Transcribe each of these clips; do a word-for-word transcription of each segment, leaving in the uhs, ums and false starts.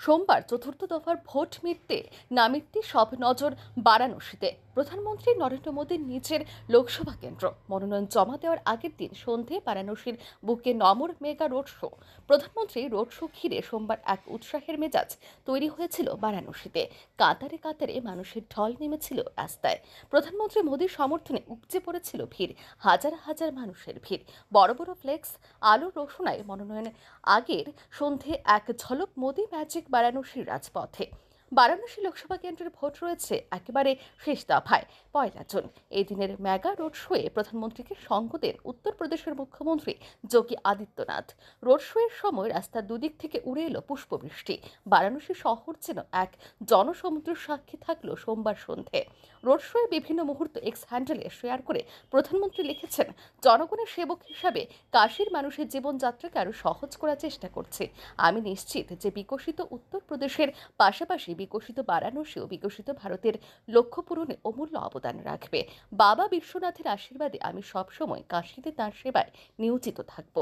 সোমবার চতুর্থ দফার ভোট মিটতে না মিটতে সব নজর বারাণসীতে। প্রধানমন্ত্রী নরেন্দ্র মোদীর নিজের লোকসভা কেন্দ্র মনোনয়ন জমা দেওয়ার আগের দিন সন্ধে বারাণসীর বুকে নমর মেগা রোড শো। প্রধানমন্ত্রী রোড শো ঘিরে সোমবার এক উৎসাহের মেজাজ তৈরি হয়েছিল বারাণসীতে। কাতারে কাতারে মানুষের ঢল নেমেছিল রাস্তায়। প্রধানমন্ত্রী মোদীর সমর্থনে উপচে পড়েছিল ভিড়, হাজার হাজার মানুষের ভিড়। বড় বড় ফ্লেক্স, আলোর রোশনায় মনোনয়নের আগের সন্ধে এক ঝলক মোদী ম্যাজিক বারাণসীর রাজপথে। বারাণসী লোকসভা কেন্দ্রের ভোট রয়েছে একেবারে শেষ দফায়, পয়লা জুন। এই দিনের মেগা রোড শোয়ে প্রধানমন্ত্রীকে সঙ্গ দেন উত্তরপ্রদেশের মুখ্যমন্ত্রী যোগী আদিত্যনাথ। রোড শোয়ের সময় রাস্তার দুদিক থেকে উড়ে এলো পুষ্পবৃষ্টি। বারাণসী শহর যেন এক জনসমুদ্রের সাক্ষী থাকলো সোমবার সন্ধে। রোড শোয়ে বিভিন্ন মুহূর্ত এক্স হ্যান্ডেলে শেয়ার করে প্রধানমন্ত্রী লিখেছেন, জনগণের সেবক হিসাবে কাশীর মানুষের জীবনযাত্রাকে আরো সহজ করার চেষ্টা করছে। আমি নিশ্চিত যে বিকশিত উত্তরপ্রদেশের পাশাপাশি বিকশিত বারাণসী ও বিকশিত ভারতের লক্ষ্য পূরণে অমূল্য অবদান রাখবে। বাবা বিশ্বনাথের আশীর্বাদে আমি সবসময় কাশীতে তাঁর সেবায় নিয়োজিত থাকব।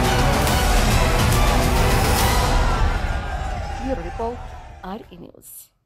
Report আর ই নিউজ।